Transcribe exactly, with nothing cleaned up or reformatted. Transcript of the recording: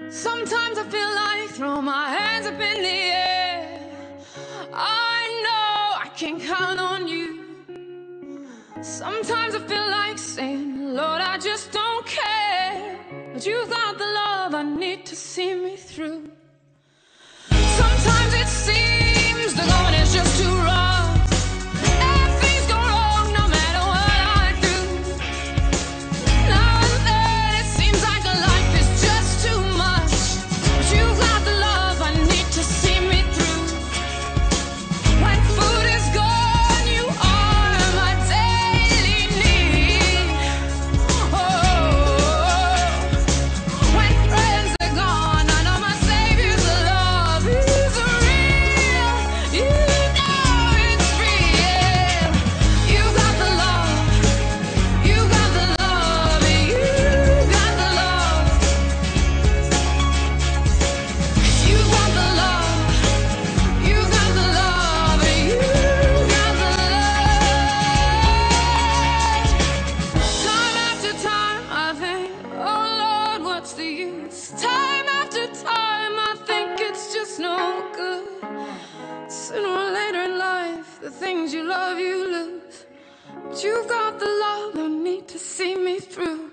Sometimes I feel like throwing my hands up in the air. I know I can count on you. Sometimes I feel like saying, Lord, I just don't care. But you've got the love I need to see me through. Sometimes it seems the going is just too rough, and things go wrong no matter what I do. Now and then it seems like life is just too much, but you've got the love I need to see me through. When food is gone, you are my daily need. Oh, when friends are gone, I know my Savior's love is real. You know it's real. You got the love. You got the love. You got the love. You got the love. You got the love. You got the love. Time after time I think, oh Lord, what's the use? Time after time I think it's just no good. Sooner or later in life, the things you love you lose. But you've got the love I need to see me through.